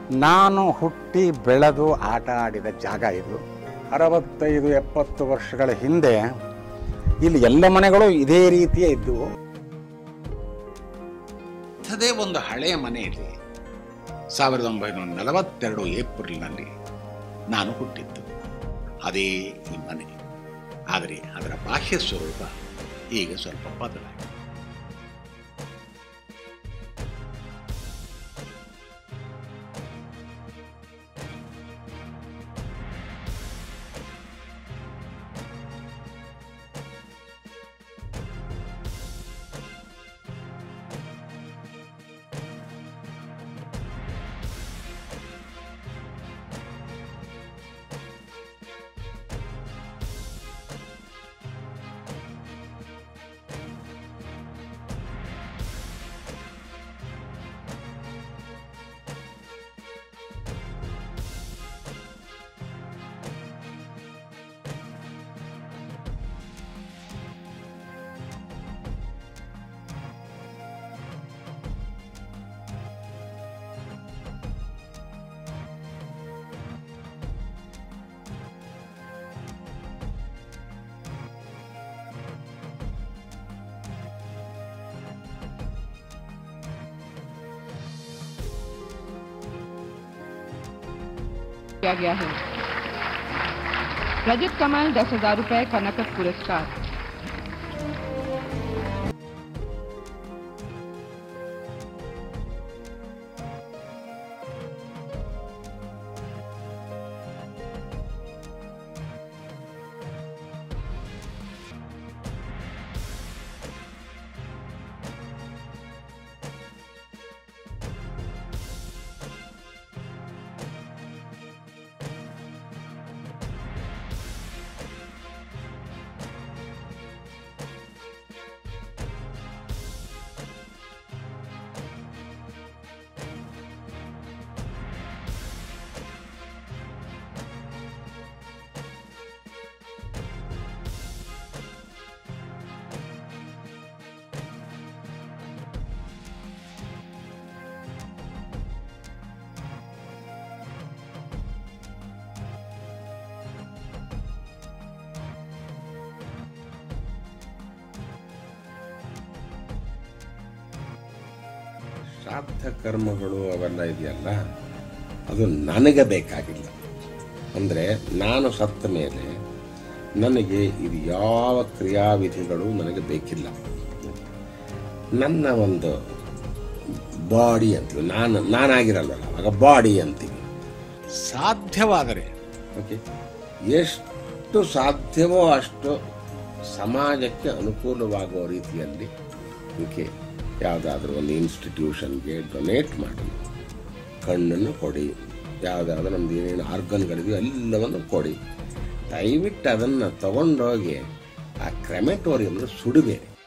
ನಾನು ಹುಟ್ಟಿ ಬೆಳೆದು ಆಟ ಆಡಿದ ಜಾಗ ಇದು. 65-70 ವರ್ಷಗಳ ಹಿಂದೆ ಇಲ್ಲಿ ಎಲ್ಲ ಮನೆಗಳು ಇದೇ ರೀತಿಯೇ ಇದ್ದವು. ಇಂಥದೇ ಒಂದು ಹಳೆಯ ಮನೆಯಲ್ಲಿ 1942 ಏಪ್ರಿಲ್ನಲ್ಲಿ ನಾನು ಹುಟ್ಟಿದ್ದು. ಅದೇ ಈ ಮನೆ. ಆದರೆ ಅದರ ಬಾಹ್ಯ ಸ್ವರೂಪ ಈಗ ಸ್ವಲ್ಪ ಬದಲಾಗಿದೆ. किया गया है। रजत कमल 10,000 रुपए का नकद पुरस्कार। ಶ್ರಾದ್ದ ಕರ್ಮಗಳು ಅವೆಲ್ಲ ಇದೆಯಲ್ಲ, ಅದು ನನಗೆ ಬೇಕಾಗಿಲ್ಲ. ಅಂದರೆ ನಾನು ಸತ್ತ ಮೇಲೆ ನನಗೆ ಇದು ಯಾವ ಕ್ರಿಯಾವಿಧಿಗಳು ನನಗೆ ಬೇಕಿಲ್ಲ. ನನ್ನ ಒಂದು ಬಾಡಿ ಅಂತೀವಿ, ನಾನಾಗಿರಲ್ವಲ್ಲ, ಆಗ ಬಾಡಿ ಅಂತೀವಿ. ಸಾಧ್ಯವಾದರೆ ಓಕೆ, ಎಷ್ಟು ಸಾಧ್ಯವೋ ಅಷ್ಟು ಸಮಾಜಕ್ಕೆ ಅನುಕೂಲವಾಗುವ ರೀತಿಯಲ್ಲಿ ಓಕೆ ಯಾವುದಾದ್ರೂ ಒಂದು ಇನ್ಸ್ಟಿಟ್ಯೂಷನ್ಗೆ ಡೊನೇಟ್ ಮಾಡಿ, ಕಣ್ಣನ್ನು ಕೊಡಿ, ಯಾವುದಾದ್ರೂ ನಮ್ದು ಏನೇನು ಆರ್ಗನ್ಗಳಿದೆಯೋ ಎಲ್ಲವನ್ನು ಕೊಡಿ. ದಯವಿಟ್ಟು ಅದನ್ನು ತಗೊಂಡೋಗಿ ಆ ಕ್ರೆಮೆಟೋರಿಯಂನ ಸುಡಬೇಡಿ.